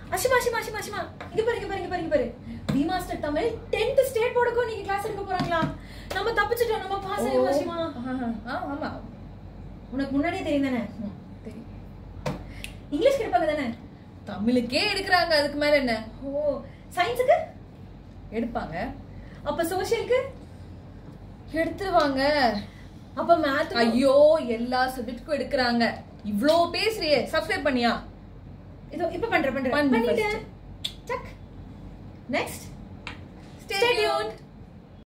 அஷிமா அஷிமா அஷிமா அஷிமா இங்க பாரு we master Tamil 10th state போர்டுக்கு நீங்க கிளாஸ் எடுக்க போறாங்களா? நம்ம தப்பிச்சிட்டோம், நம்ம பாஸ் ஆயிடுவோம் அஷிமா. ஆமா, உனக்கு முன்னாடியே தெரியும் தானே? தெரியும். இங்கிலீஷ் எடுப்பாங்க தானே? தமிழுக்கே எடுக்கிறாங்க, அதுக்கு மேல என்ன? ஓ, சயின்ஸுக்கு எடுப்பாங்க. அப்ப சோஷியலுக்கு எடுத்துருவாங்க. அப்ப மேத்? ஐயோ, எல்லா சப்ஜெக்ட்டுக்கும் எடுக்கிறாங்க. இவ்ளோ பேசுறியே, சப்ஸ்கிரைப் பண்ணியா? இதோ இப்ப பண்ணிட்டேன். சக். Next, stay tuned.